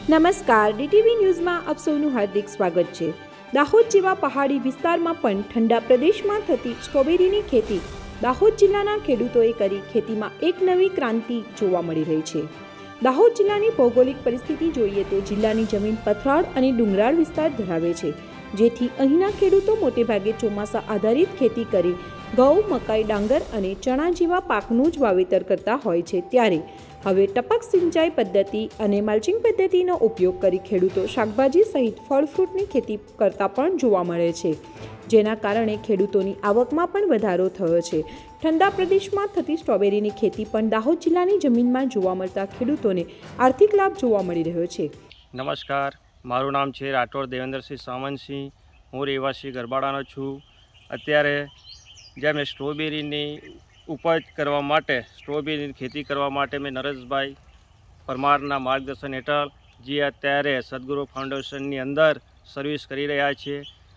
નમસ્કાર, ડીટીવી ન્યૂઝમાં આપ સૌનું હાર્દિક સ્વાગત છે। દાહોદ જેવા પહાડી વિસ્તારમાં પણ ઠંડા પ્રદેશમાં થતી સ્ટ્રોબેરીની ખેતી દાહોદ જિલ્લાના ખેડૂતોએ કરી ખેતીમાં એક નવી ક્રાંતિ જોવા મળી રહી છે। દાહોદ જિલ્લાની ભૌગોલિક પરિસ્થિતિ જોઈએ તો જિલ્લાની જમીન પથરાળ અને ડુંગરાળ વિસ્તાર ધરાવે છે, જેથી અહીંના ખેડૂતો મોટેભાગે ચોમાસા આધારિત ખેતી કરી ઘઉં, મકાઈ, ડાંગર અને ચણા જેવા પાકનું જ વાવેતર કરતા હોય છે। ત્યારે હવે ટપક સિંચાઈ પદ્ધતિ અને મલ્ચિંગ પદ્ધતિનો ઉપયોગ કરી ખેડૂતો શાકભાજી સહિત ફળ ફ્રૂટની ખેતી કરતા પણ જોવા મળે છે, જેના કારણે ખેડૂતોની આવકમાં પણ વધારો થયો છે। ઠંડા પ્રદેશમાં થતી સ્ટ્રોબેરીની ખેતી પણ દાહોદ જિલ્લાની જમીનમાં જોવા મળતા ખેડૂતોને આર્થિક લાભ જોવા મળી રહ્યો છે। નમસ્કાર, મારું નામ છે રાઠોડ દેવેન્દ્રસિંહ સામંતસિંહ। હું રહેવાસી ગરબાડાનો છું। અત્યારે જેમ સ્ટ્રોબેરીની ઉપજ કરવા માટે સ્ટ્રોબેરીની ખેતી કરવા માટે મેં નરેશભાઈ પરમારના માર્ગદર્શન હેઠળ જે અત્યારે સદગુરુ ફાઉન્ડેશનની અંદર સર્વિસ કરી રહ્યા છીએ।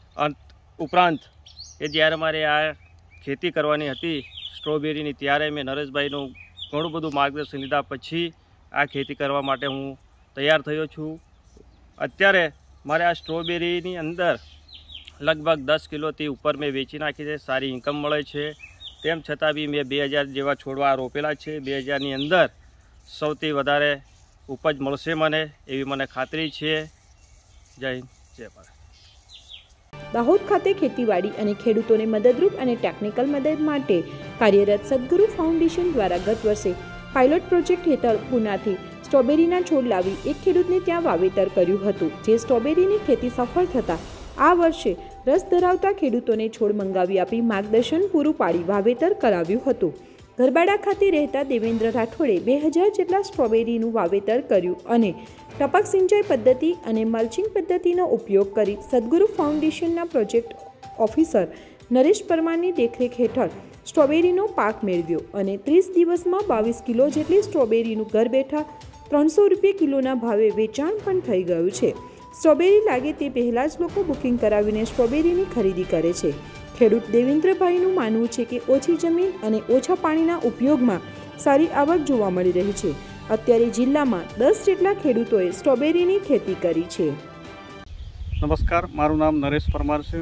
ઉપરાંત એ જ્યારે મારે આ ખેતી કરવાની હતી સ્ટ્રોબેરીની, ત્યારે મેં નરેશભાઈનું ઘણું બધું માર્ગદર્શન લીધા પછી આ ખેતી કરવા માટે હું તૈયાર થયો છું। અત્યારે મારે આ સ્ટ્રોબેરીની અંદર લગભગ 10 કિલોથી ઉપર મેં વેચી નાખી છે, સારી ઇન્કમ મળે છે। તેમ છતાં બી મેં 2000 જેવા છોડવા રોપેલા છે। 2000ની અંદર સૌથી વધારે ઉપજ મળશે મને એવી મને ખાતરી છે। જય હિન્દ, જય ભારત। દાહોદ ખાતે ખેતીવાડી અને ખેડૂતોને મદદરૂપ અને ટેકનિકલ મદદ માટે કાર્યરત સદગુરુ ફાઉન્ડેશન દ્વારા ગત વર્ષે પાયલોટ પ્રોજેક્ટ હેઠળ પુનાથી સ્ટ્રોબેરીના છોડ લાવી એક ખેડૂતને ત્યાં વાવેતર કર્યું હતું, જે સ્ટ્રોબેરીની ખેતી સફળ થતાં આ વર્ષે રસ ધરાવતા ખેડૂતોને છોડ મંગાવી આપી માર્ગદર્શન પૂરું પાડી વાવેતર કરાવ્યું હતું। ગરબાડા ખાતે રહેતા દેવેન્દ્ર રાઠોડે 2000 જેટલા સ્ટ્રોબેરીનું વાવેતર કર્યું અને ટપક સિંચાઈ પદ્ધતિ અને મલ્ચિંગ પદ્ધતિનો ઉપયોગ કરી સદગુરુ ફાઉન્ડેશનના પ્રોજેક્ટ ઓફિસર નરેશ પરમારની દેખરેખ હેઠળ સ્ટ્રોબેરીનો પાક મેળવ્યો અને 30 દિવસમાં 22 કિલો જેટલી સ્ટ્રોબેરીનું ઘર બેઠા 300 રૂપિયા કિલોના ભાવે વેચાણ પણ થઈ ગયું છે। સ્ટ્રોબેરી લાગે તે પહેલાં જ લોકો બુકિંગ કરાવીને સ્ટ્રોબેરીની ખરીદી કરે છે। ખેડૂત દેવેન્દ્રભાઈનું માનવું છે કે ઓછી જમીન અને ઓછા પાણીના ઉપયોગમાં સારી આવક જોવા મળી રહી છે। અત્યારે જિલ્લામાં 10 જેટલા ખેડૂતોએ સ્ટ્રોબેરીની ખેતી કરી છે। નમસ્કાર, મારું નામ નરેશ પરમાર છે।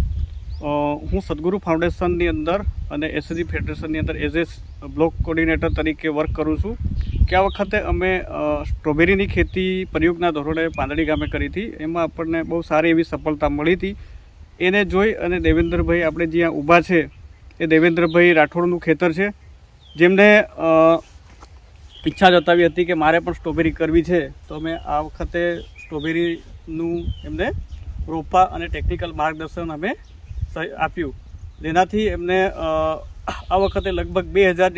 હું સદગુરુ ફાઉન્ડેશનની અંદર અને એસએસજી ફેડરેશનની અંદર એઝ એ બ્લોક કોર્ડિનેટર તરીકે વર્ક કરું છું। કે આ વખતે અમે સ્ટ્રોબેરીની ખેતી પ્રયોગના ધોરણે પાંદડી ગામે કરી હતી, એમાં આપણને બહુ સારી એવી સફળતા મળી હતી। એને જોઈ અને દેવેન્દ્રભાઈ આપણે જ્યાં ઊભા છે એ દેવેન્દ્રભાઈ રાઠોડનું ખેતર છે, જેમને ઈચ્છા જતાવી હતી કે મારે પણ સ્ટ્રોબેરી કરવી છે, તો અમે આ વખતે સ્ટ્રોબેરીનું એમને રોપા અને ટેકનિકલ માર્ગદર્શન અમે આપ્યું, જેનાથી એમને આ વખતે લગભગ 2000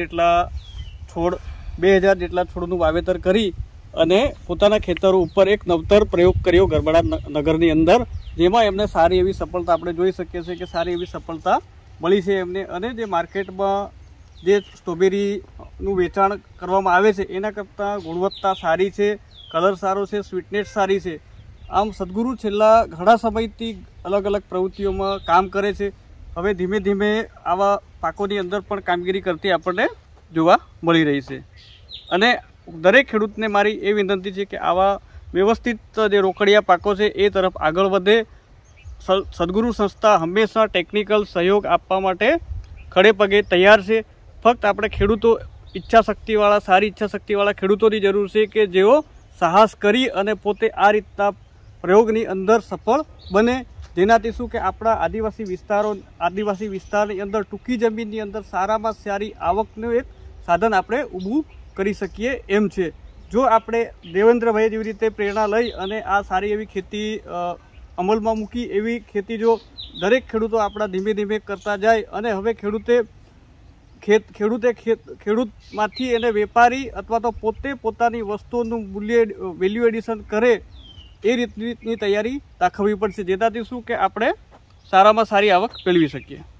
જેટલા છોડનું વાવેતર કરી અને પોતાના ખેતરો ઉપર એક નવતર પ્રયોગ કર્યો ગરબાડા નગરની અંદર, જેમાં એમને સારી એવી સફળતા આપણે જોઈ શકીએ છીએ કે સારી એવી સફળતા મળી છે એમને। અને જે માર્કેટમાં જે સ્ટ્રોબેરીનું વેચાણ કરવામાં આવે છે એના કરતાં ગુણવત્તા સારી છે, કલર સારો છે, સ્વીટનેસ સારી છે। આમ સદગુરુ છેલ્લા ઘણા સમયથી અલગ અલગ પ્રવૃત્તિઓમાં કામ કરે છે। હવે ધીમે ધીમે આવા પાકોની અંદર પણ કામગીરી કરતી આપણને જોવા મળી રહી છે। અને દરેક ખેડૂતને મારી એ વિનંતી છે કે આવા વ્યવસ્થિત જે રોકડિયા પાકો છે એ તરફ આગળ વધે। સદગુરુ સંસ્થા હંમેશા ટેકનિકલ સહયોગ આપવા માટે ખડે પગે તૈયાર છે। ફક્ત આપણે ખેડૂતો સારી ઈચ્છાશક્તિવાળા ખેડૂતોની જરૂર છે કે જેઓ સાહસ કરી અને પોતે આ રીતના પ્રયોગની અંદર સફળ બને, જેનાથી શું કે આપણા આદિવાસી વિસ્તારની અંદર ટૂંકી જમીનની અંદર સારામાં સારી આવકનું એક સાધન આપણે ઊભું કરી શકીએ એમ છે। જો આપણે દેવેન્દ્રભાઈ જેવી રીતે પ્રેરણા લઈ અને આ સારી એવી ખેતી અમલમાં મૂકી એવી ખેતી જો દરેક ખેડૂતો આપણા ધીમે ધીમે કરતા જાય અને હવે ખેડૂતમાંથી એને વેપારી અથવા તો પોતે પોતાની વસ્તુઓનું વેલ્યુ એડિશન કરે એ રીતની તૈયારી દાખવવી પડશે, જેનાથી શું કે આપણે સારામાં સારી આવક મેળવી શકીએ।